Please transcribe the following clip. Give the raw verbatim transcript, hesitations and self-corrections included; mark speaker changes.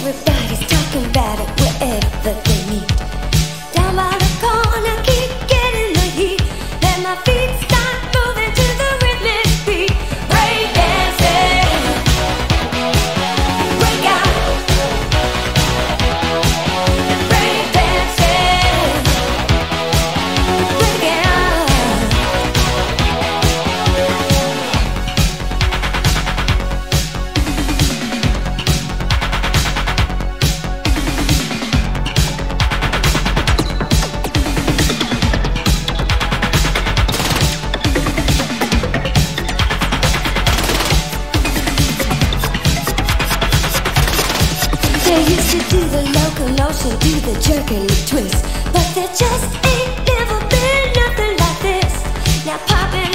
Speaker 1: Everybody's talking about it wherever they meet. Down by the corner, keep getting the heat. Let my feet start moving to the rhythmic beat. Breakdancing, break out. Breakdancing, break out. They used to do the locomotion, do the jerky twist, but there just ain't never been nothing like this. Now popping